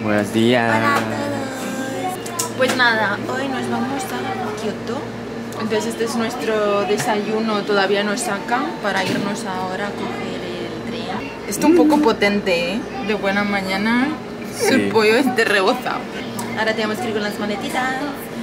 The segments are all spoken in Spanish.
Buenos días. Hola a todos. Pues nada, hoy nos vamos a Kioto. Entonces este es nuestro desayuno todavía en Osaka para irnos ahora a coger el tren. Está un poco potente, ¿eh? De buena mañana. Sí. El pollo esté rebozado. Ahora tenemos que ir con las maletitas.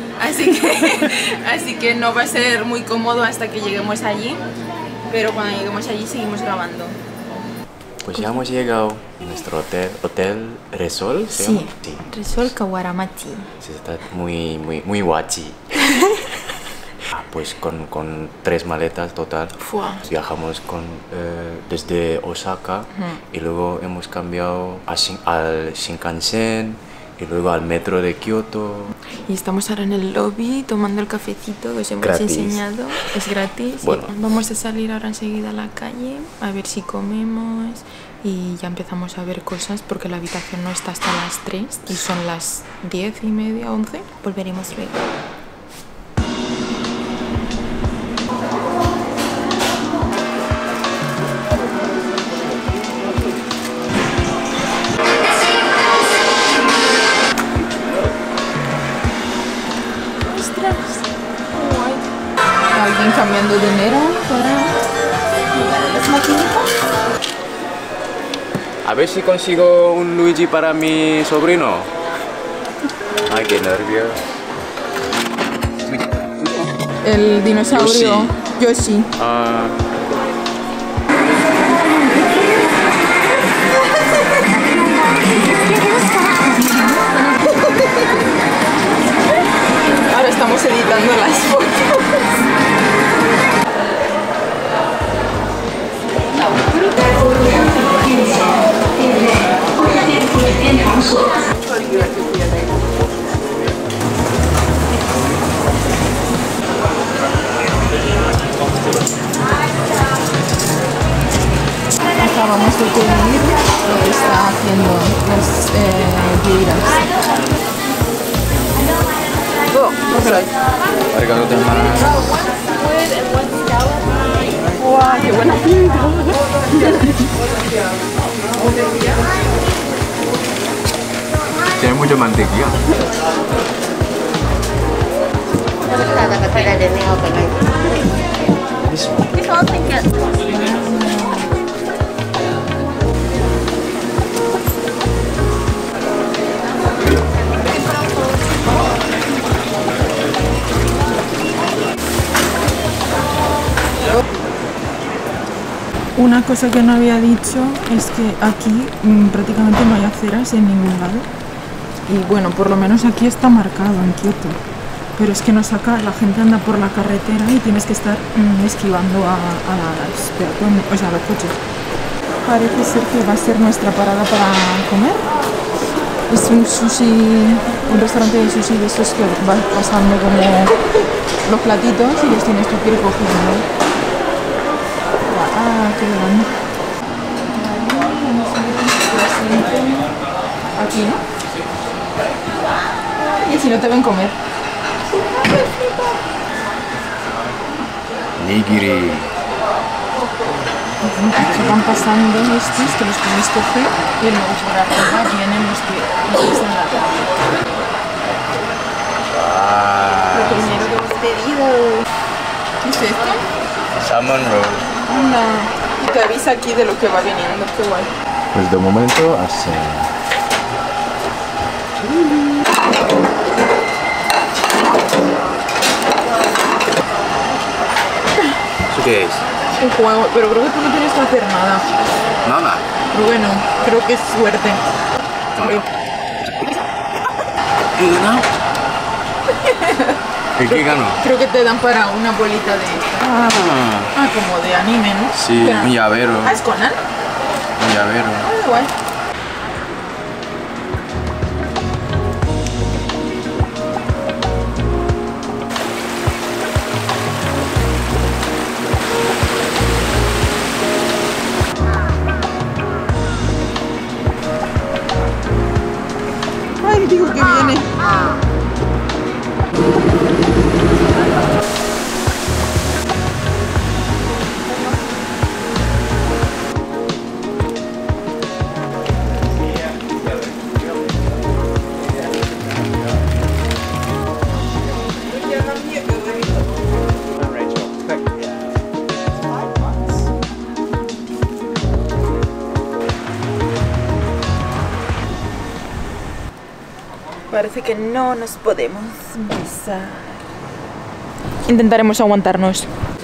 Así que no va a ser muy cómodo hasta que lleguemos allí. Pero cuando lleguemos allí seguimos grabando. Pues ya hemos llegado a nuestro hotel Resol, ¿se llama? Sí, Resol Kawaramachi. Sí, está muy guachi. Pues con 3 maletas total. Viajamos desde Osaka y luego hemos cambiado al Shinkansen y luego al metro de Kioto. Y estamos ahora en el lobby tomando el cafecito que os hemos enseñado. Es gratis. Bueno. Vamos a salir ahora enseguida a la calle a ver si comemos y ya empezamos a ver cosas porque la habitación no está hasta las 3 y son las 10:30, 11. Volveremos luego. Alguien cambiando dinero para las maquinitas. A ver si consigo un Luigi para mi sobrino. Ay, qué nervios. El dinosaurio Yoshi. Ahora estamos editando las fotos. Acabamos de pedir lo que está haciendo las guiras. ¡Wow! ¡Qué buena pinta! Tiene mucha mantequilla. Una cosa que no había dicho es que aquí prácticamente no hay aceras en ningún lado. Y bueno, por lo menos aquí está marcado en Kioto. Pero es que no saca, la gente anda por la carretera y tienes que estar esquivando a las peatones, o sea, a los coches. Parece ser que va a ser nuestra parada para comer. Es un sushi, un restaurante de sushi de esos que vas pasando como los platitos y los tienes tú que ir cogiendo. Ah, qué grande. Vamos a ver el asiento. Aquí, ¿no? Y si no te ven comer. Nigiri. Van pasando estos que los podéis coger y luego por arriba vienen los que están en la tabla. Lo primero que hemos pedido. ¿Qué es esto? Salmon roll. Anda, y te avisa aquí de lo que va viniendo, qué guay. Pues de momento así. ¿Eso qué es? Un juego, pero creo que tú no tienes que hacer nada. Nada. Pero bueno, creo que es suerte. ¿Qué ganó? ¿Qué ganó? Creo que te dan para una bolita de esta. Como de anime, ¿no? Sí, pero, un llavero. ¿Es Conan? Un llavero. Guay. Ay, digo que viene. parece que no nos podemos besar. Intentaremos aguantarnos.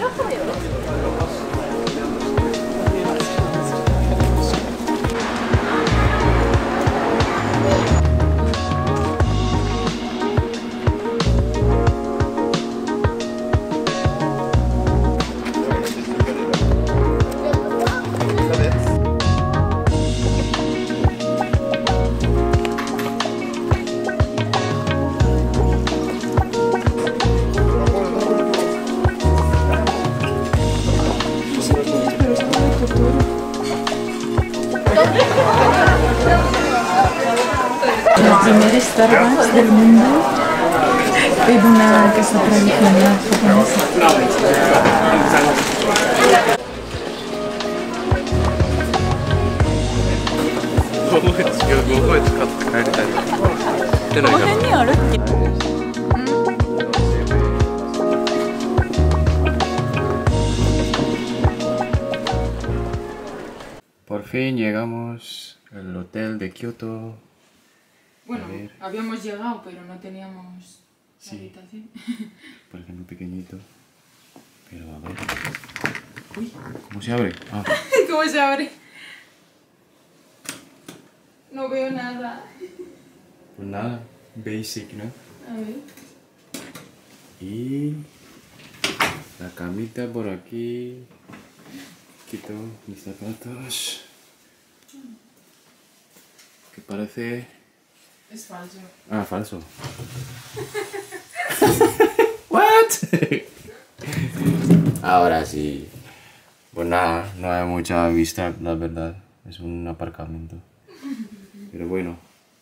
El primer Starbucks del mundo en una casa tradicional Por fin llegamos al hotel de Kioto. Bueno, habíamos llegado, pero no teníamos la habitación. Porque es muy pequeñito. Pero a ver. Uy, ¿cómo se abre? Ah. ¿Cómo se abre? No veo nada. Pues nada, basic, ¿no? A ver. Y la camita por aquí. Quito mis zapatos. Que parece... Es falso. Ah, falso. What? Ahora sí. Pues nada, no hay mucha vista, la verdad. Es un aparcamiento. Pero bueno.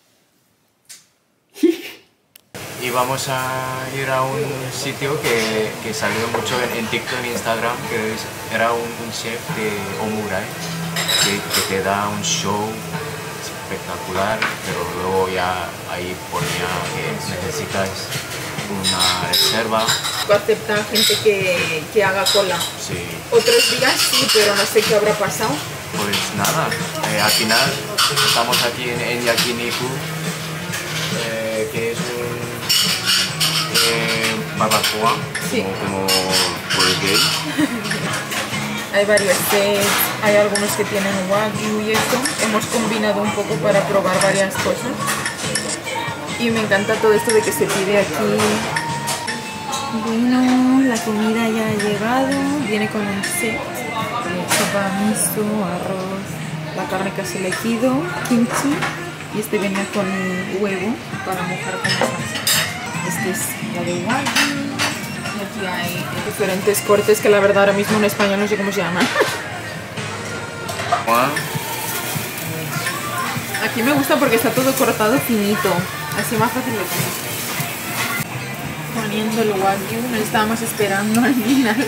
Y vamos a ir a un sitio que salió mucho en TikTok, en Instagram, que era un chef de Omurai, que te da un show espectacular, pero luego ya ahí ponía que necesitas una reserva. Acepta gente que haga cola. Sí. Otros días sí, pero no sé qué habrá pasado. Pues nada, al final estamos aquí en Yakiniku, que es un barbacoa, sí, como por el gay. Hay varios sets, hay algunos que tienen wagyu y esto. Hemos combinado un poco para probar varias cosas. Y me encanta todo esto de que se pide aquí. Bueno, la comida ya ha llegado. Viene con un set de sopa miso, arroz, la carne casi elegido, kimchi. Y este viene con huevo para mojar con la salsa. Este es la de wagyu. Y aquí hay diferentes cortes que la verdad ahora mismo en español no sé cómo se llaman. Aquí me gusta porque está todo cortado finito, así más fácil de comer. Poniendo el wagyu, no estábamos esperando al final.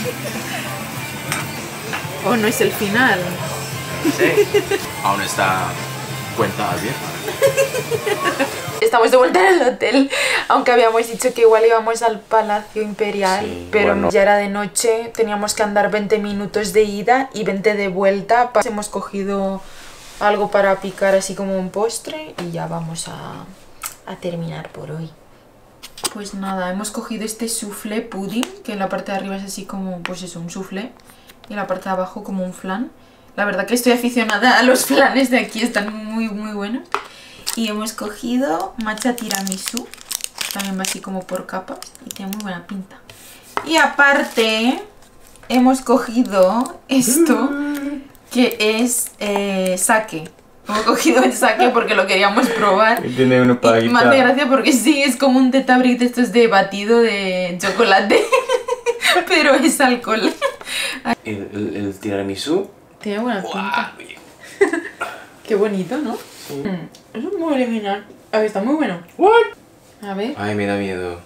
¿O no es el final? Sí. Aún está cuenta abierta. Estamos de vuelta en el hotel, aunque habíamos dicho que igual íbamos al Palacio Imperial, sí, pero bueno, ya era de noche, teníamos que andar 20 minutos de ida y 20 de vuelta. Hemos cogido algo para picar así como un postre y ya vamos a terminar por hoy. Pues nada, hemos cogido este soufflé pudding, que en la parte de arriba es así como, pues eso, un soufflé, y en la parte de abajo como un flan. La verdad que estoy aficionada a los flanes de aquí, están muy buenos. Y hemos cogido matcha tiramisú, también va así como por capas y tiene muy buena pinta. Y aparte hemos cogido esto, que es sake. Hemos cogido el sake porque lo queríamos probar. Y tiene una paguita. Y me hace gracia porque sí, es como un teta brick de estos de batido de chocolate, pero es alcohol. El tiramisú tiene buena pinta. Qué bonito, ¿no? Sí. Eso es muy original. A ver, está muy bueno. What? A ver. Ay, me da miedo.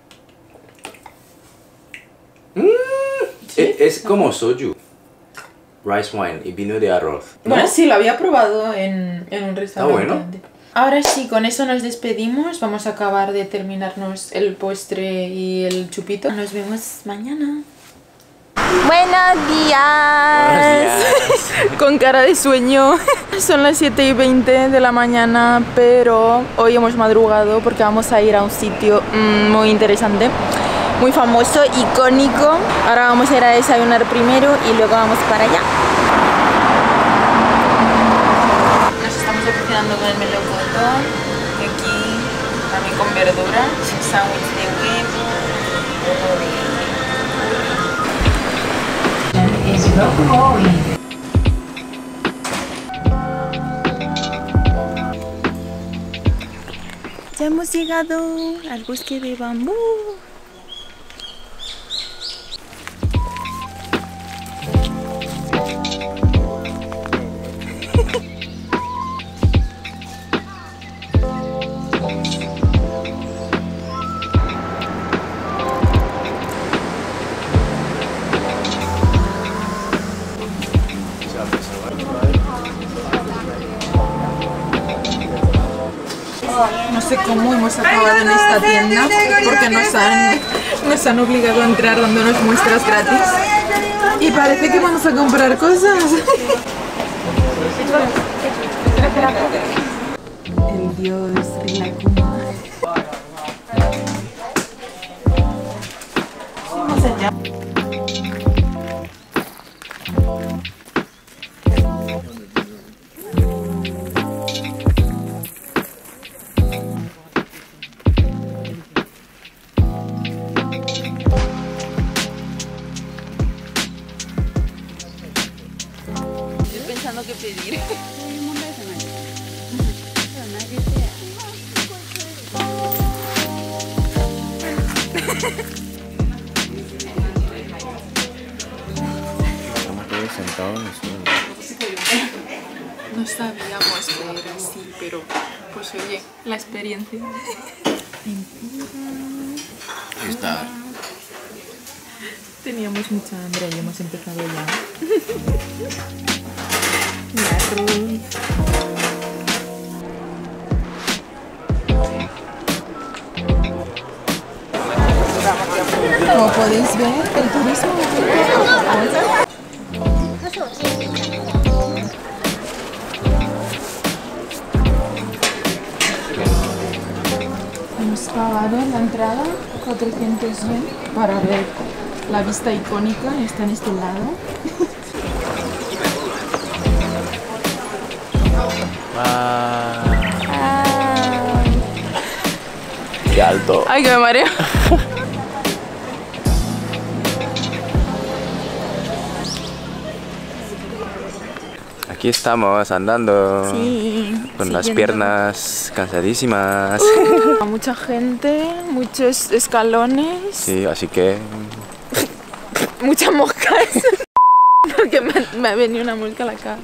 ¿Sí? Es como soju. Rice wine y vino de arroz, ¿no? Bueno, sí, lo había probado en un restaurante. Está bueno. Ahora sí, con eso nos despedimos. Vamos a acabar de terminarnos el postre y el chupito. Nos vemos mañana. Buenos días. Con cara de sueño. Son las 7:20 de la mañana, pero hoy hemos madrugado porque vamos a ir a un sitio muy interesante, muy famoso, icónico. Ahora vamos a ir a desayunar primero y luego vamos para allá. Nos estamos cocinando con el melocotón, aquí también con verduras, sándwich de huevo, ya hemos llegado al bosque de bambú. No sé cómo hemos acabado en esta tienda porque nos han obligado a entrar dándonos muestras gratis y parece que vamos a comprar cosas. El dios de la cuna. Vamos allá. Pensando qué pedir. Estamos todos sentados en el suelo. No sabíamos que era así, pero pues oye, la experiencia. Ahí está. Teníamos mucha hambre y hemos empezado ya. Arroz. Como podéis ver, el turismo hemos pagado la entrada 400 yen para ver la vista icónica. Está en este lado. ¡Qué alto! ¡Ay, que me mareo! Aquí estamos andando. Sí, con las piernas cansadísimas. Mucha gente, muchos escalones. Sí, así que... Muchas moscas. Porque me ha venido una mosca a la cara.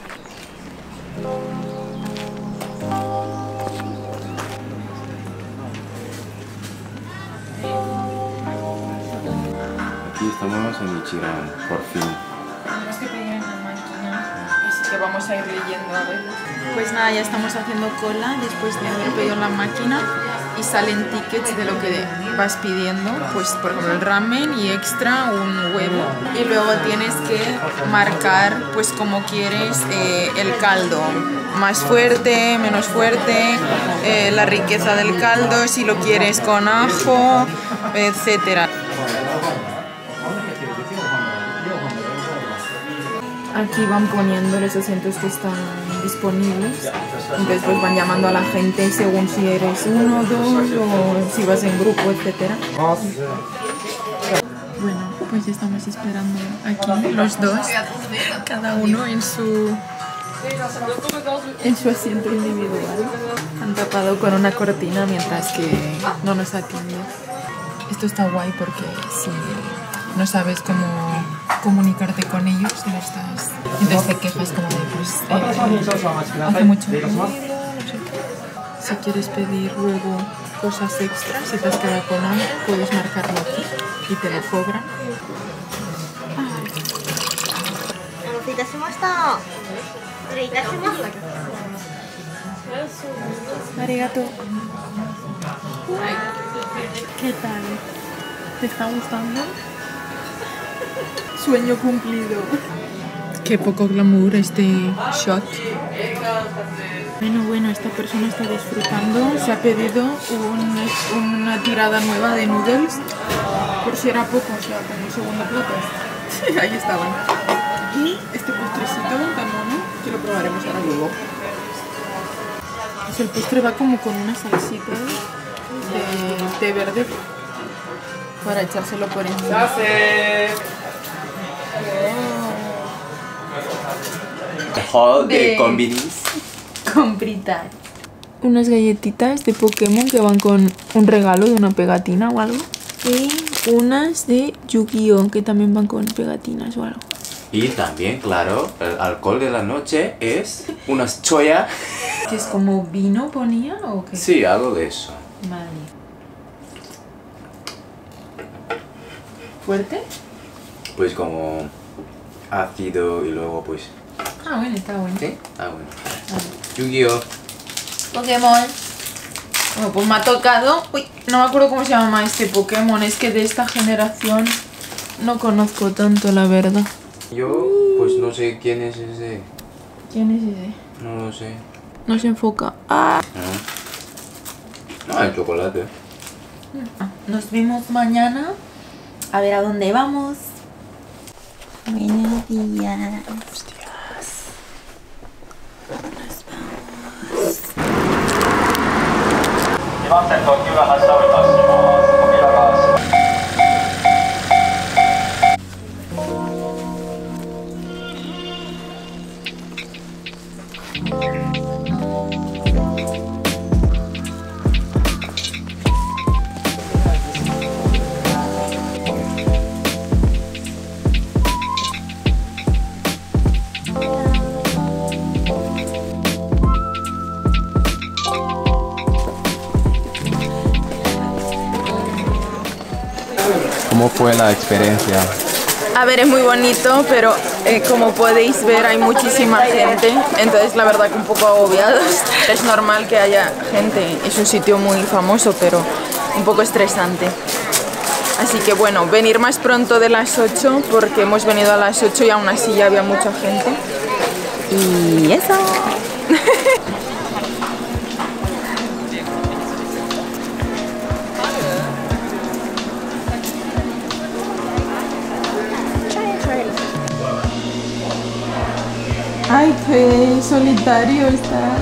Aquí estamos en Ichiran, por fin. Tenemos que pedir en la máquina, así que vamos a ir leyendo a ver. Pues nada, ya estamos haciendo cola después de haber pedido en la máquina y salen tickets de lo que vas pidiendo, pues por ejemplo el ramen y extra un huevo, y luego tienes que marcar pues como quieres el caldo, más fuerte, menos fuerte, la riqueza del caldo, si lo quieres con ajo, etcétera. Aquí van poniendo los asientos que están disponibles, entonces pues van llamando a la gente según si eres uno, dos o si vas en grupo, etc. Bueno, pues estamos esperando aquí los dos, cada uno en su asiento individual. Han tapado con una cortina mientras que no nos atienden. Esto está guay porque si no sabes cómo comunicarte con ellos, entonces te quejas como de pues hace mucho ruido, no sé qué. Si quieres pedir luego cosas extras, si te has quedado con algo, puedes marcarlo aquí y te lo cobran. Arigato. ¿Qué tal? ¿Te está gustando? Sueño cumplido. Qué poco glamour este shot. Bueno, esta persona está disfrutando. Se ha pedido una tirada nueva de noodles. Por si era poco, o sea, como segundo plato. Ahí estaban. Y este postrecito tan mono que lo probaremos ahora luego. Pues el postre va como con una salsita de té verde para echárselo por encima. Hall de combinis. Compritas. Unas galletitas de Pokémon que van con un regalo de una pegatina o algo. Y unas de Yu-Gi-Oh! Que también van con pegatinas o algo. Y también, claro, el alcohol de la noche es unas choya. ¿Que es como vino ponía o qué? Sí, algo de eso. Vale. ¿Fuerte? Pues como ácido y luego pues... Ah, bueno, está bueno. ¿Sí? Ah, bueno. Vale. Yu-Gi-Oh! Pokémon. Bueno, pues me ha tocado... Uy, no me acuerdo cómo se llama este Pokémon. Es que de esta generación no conozco tanto, la verdad. Yo, pues no sé quién es ese. ¿Quién es ese? No lo sé. No se enfoca. ¡Ah! No, el chocolate. Nos vemos mañana. A ver a dónde vamos. Buenos días. Hostias. Nos vamos. 2番線特急が発車をいたします。扉が閉まります。 ¿Cómo fue la experiencia? A ver, es muy bonito, pero como podéis ver hay muchísima gente, entonces la verdad que un poco agobiados. Es normal que haya gente, es un sitio muy famoso, pero un poco estresante. Así que bueno, venir más pronto de las 8, porque hemos venido a las 8 y aún así ya había mucha gente. Y eso. Ay, qué solitario está.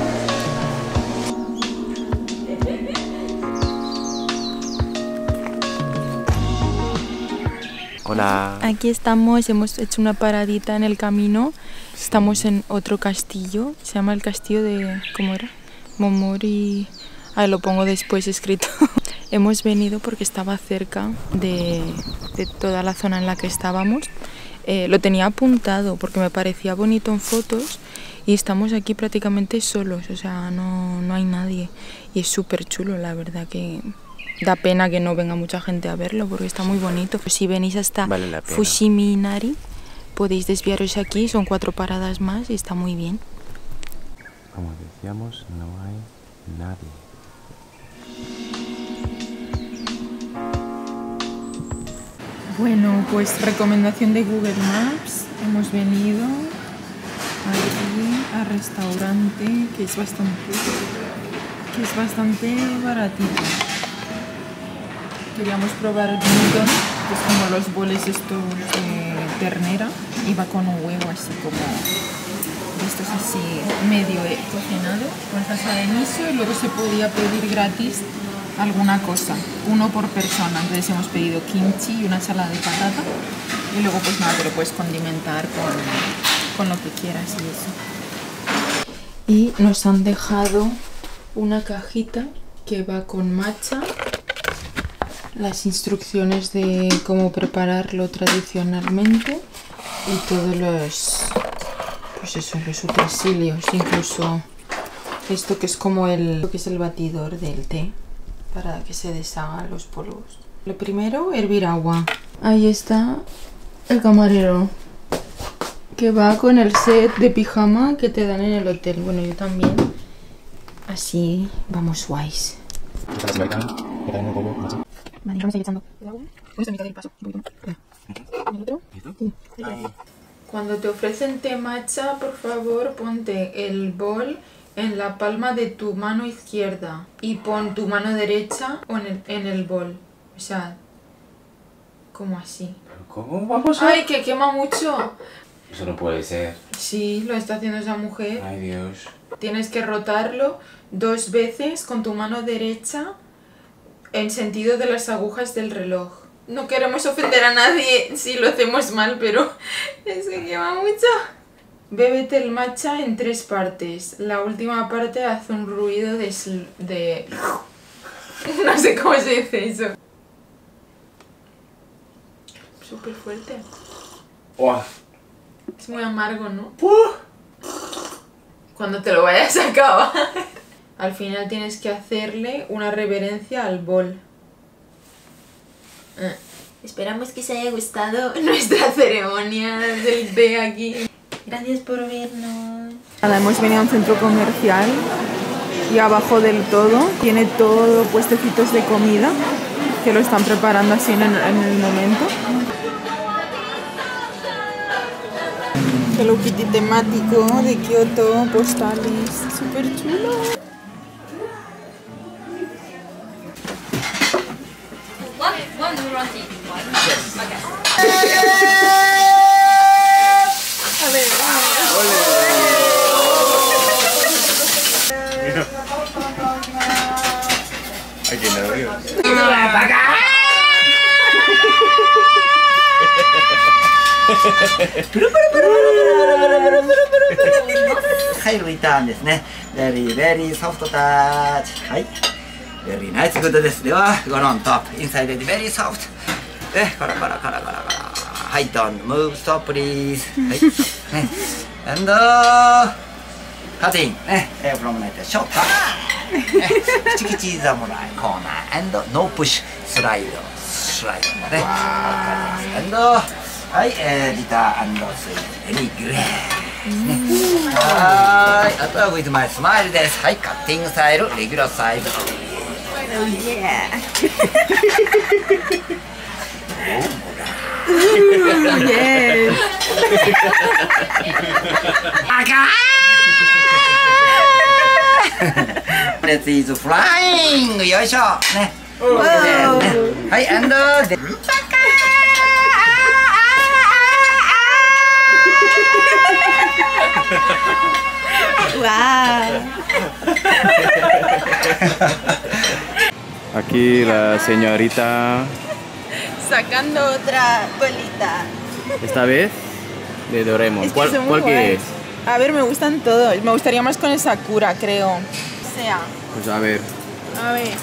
Hola. Aquí estamos, hemos hecho una paradita en el camino. Estamos en otro castillo, se llama el castillo de... ¿cómo era? Momori... Ah, lo pongo después escrito. Hemos venido porque estaba cerca de toda la zona en la que estábamos. Lo tenía apuntado porque me parecía bonito en fotos y estamos aquí prácticamente solos, o sea, no hay nadie. Y es súper chulo, la verdad que da pena que no venga mucha gente a verlo porque está muy bonito. Si venís hasta Vale Fushimi Inari, podéis desviaros aquí, son 4 paradas más y está muy bien. Como decíamos, no hay nadie. Bueno, pues recomendación de Google Maps, hemos venido aquí al restaurante que es bastante baratito. Queríamos probar el udon, que es como los boles estos de ternera, y va con un huevo así como estos así medio cocinado con salsa de miso, y luego se podía pedir gratis alguna cosa, uno por persona. Entonces hemos pedido kimchi y una ensalada de patata y luego pues nada, te lo puedes condimentar con lo que quieras y eso. Y nos han dejado una cajita que va con matcha, las instrucciones de cómo prepararlo tradicionalmente y todos los, pues eso, los utensilios, incluso esto que es como lo que es el batidor del té, para que se deshagan los polvos. Lo primero, hervir agua. Ahí está el camarero, que va con el set de pijama que te dan en el hotel. Bueno, yo también. Así vamos guays. Vale, vamos a ir echando el agua. Con esta mitad del paso, un poquito más. ¿En el otro? Sí. Cuando te ofrecen té matcha, por favor, ponte el bol en la palma de tu mano izquierda y pon tu mano derecha en el bol. O sea, como así. ¿Cómo vamos a...? ¡Ay, que quema mucho! Eso no puede ser. Sí, lo está haciendo esa mujer. Ay, Dios. Tienes que rotarlo 2 veces con tu mano derecha en sentido de las agujas del reloj. No queremos ofender a nadie si lo hacemos mal, pero es que quema mucho. Bébete el matcha en 3 partes. La última parte hace un ruido de... No sé cómo se dice eso. Súper fuerte. ¡Wow! Es muy amargo, ¿no? Cuando te lo vayas a acabar. Al final tienes que hacerle una reverencia al bol. Esperamos que os haya gustado nuestra ceremonia del té aquí. Gracias por vernos. Nada, hemos venido a un centro comercial y abajo del todo tiene todo puestecitos de comida que lo están preparando así en el momento. Hello Kitty temático de Kioto, postales, súper chulo. One roti. A ver, Ay, qué nervios. はい、リターンですね。ベリーベリーソフトタッチ。はい。ベリーナイスグッドです。では、ゴロントップ。インサイドでベリーソフト。で、カラカラカラカラカラ。はい、ドン、ムーブストッププリーズ。はい。ね。エンドカティン。ね。フロムナイトショーター。ね。キチキチザムライコーナー。エンドノープッシュスライド。スライドね。エンドはい、ギター&スイート、ベリーグレーですね。はい、あとはウィズマイスマイルです。はい、カッティングスタイル、レギュラーサイズ。レッツイズフライング、よいしょね。はい、アンドで。 Aquí la señorita. Sacando otra bolita. Esta vez de Doraemon. Es que ¿Cuál son muy quieres? guays. A ver, me gustan todos. Me gustaría más con el Sakura, creo. O sea. Pues a ver. A ver.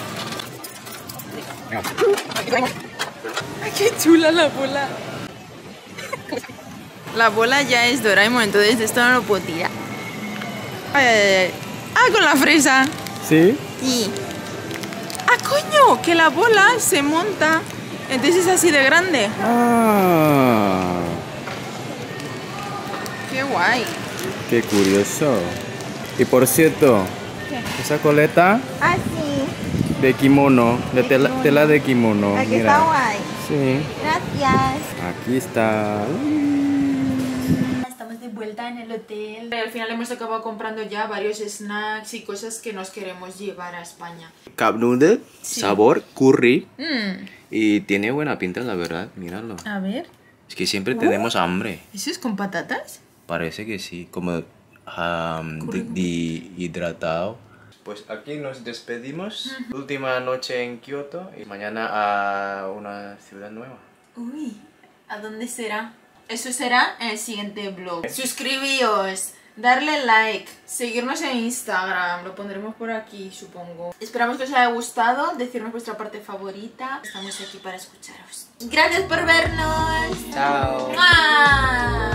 Ay, qué chula la bola. La bola ya es Doraemon, entonces esto no lo puedo tirar. Ay, ay, ay. Ah, con la fresa. ¿Sí? Sí. Ah, coño, que la bola se monta. Entonces es así de grande. Ah, Qué guay. qué curioso. Y por cierto, esa coleta Ah, sí. de kimono, de tela de kimono. Aquí Mira. está guay. Sí. Gracias. Aquí está. Estamos de vuelta en el hotel. Al final hemos acabado comprando ya varios snacks y cosas que nos queremos llevar a España. Cup noodle, Sí. sabor curry. Y tiene buena pinta, la verdad. Míralo. A ver. Es que siempre tenemos hambre. ¿Eso es con patatas? Parece que sí, como hidratado. Pues aquí nos despedimos. Última noche en Kioto y mañana a una ciudad nueva. Uy, ¿a dónde será? Eso será en el siguiente vlog. Suscribíos, darle like, seguirnos en Instagram, lo pondremos por aquí, supongo. Esperamos que os haya gustado, decirnos vuestra parte favorita. Estamos aquí para escucharos. Gracias por vernos. Chao. ¡Mua!